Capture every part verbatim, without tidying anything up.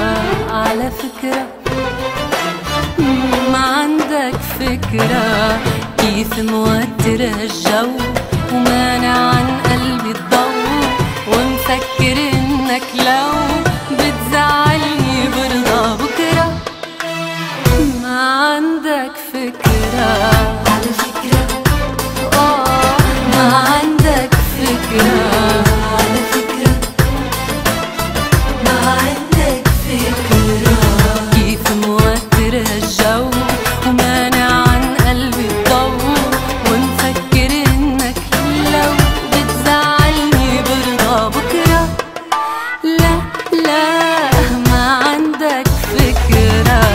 على فكرة ما عندك فكرة كيف موتر الجو ومانع عن قلبي الضو، ومفكر انك لو بتزعلني برضى بكرة. ما عندك فكرة على فكرة، اه ما عندك فكرة على فكرة، ما عندك فكرة كيف موتر الجو ومانع عن قلبي الضو، ومفكر انك لو بتزعلني برضى بكرة. لا لا ما عندك فكرة.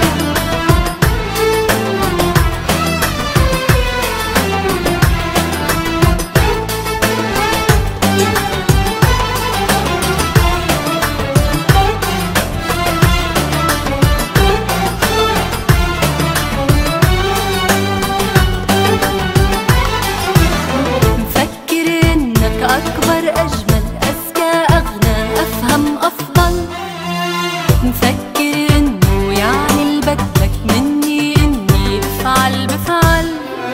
أكبر أجمل أذكى أغنى أفهم أفضل، مفكر إنه يعني البدك مني إني أفعل بفعل،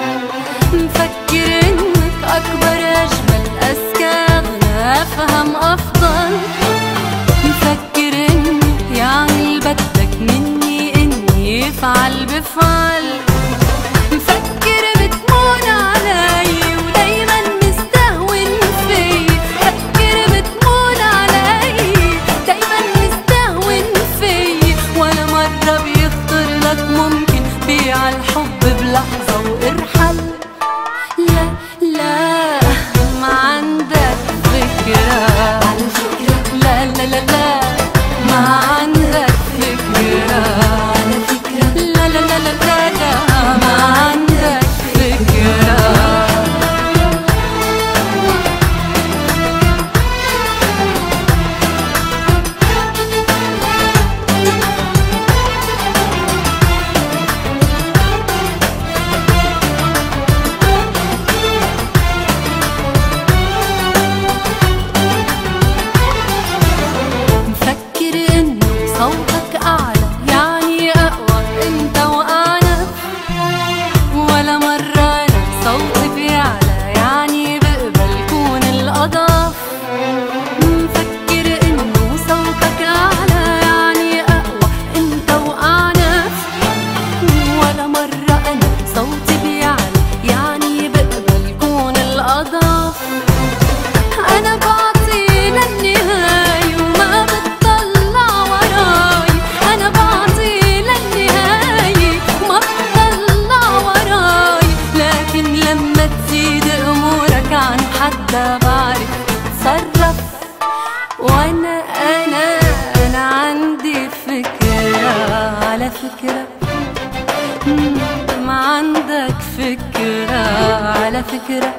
مفكر إنك أكبر أجمل أذكى أغنى أفهم أفضل، مفكر إنه يعني البدك مني إني أفعل بفعل، مفكر بتمون علي ودايما عالحب بلحظة وارحل. لا لا ما عندك فكرة على فكرة، لا لا لا لا ما عندك فكرة على فكرة، لا لا لا لا لا لا ما عندك فكرة. صوتك أعلى يعني أقوى أنت وأنا، ولا مرة أنا صوتي بيعلى يعني بقبل كون الأضعف، مفكر إنه صوتك أعلى يعني أقوى أنت وأنا، ولا مرة أنا صوتي بيعلى يعني بقبل كون الأضعف. أنا بعطي للنهاية وما بتطلع وراي، أنا بعطي للنهاية وما بتطلع وراي، لكن لما تزيد أمورك عن حدها بعرف أتصرف. وأنا أنا أنا عندي فكرة على فكرة ما عندك فكرة على فكرة،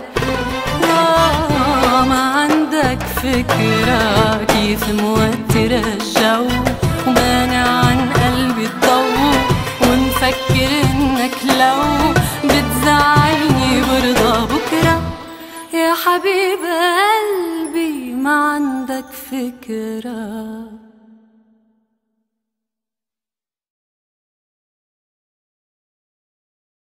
ما عندك فكرة كيف موتر الجو ومانع عن قلبي الضو، ومفكر انك لو بتزعلني برضى بكرة. يا حبيب قلبي ما عندك فكرة.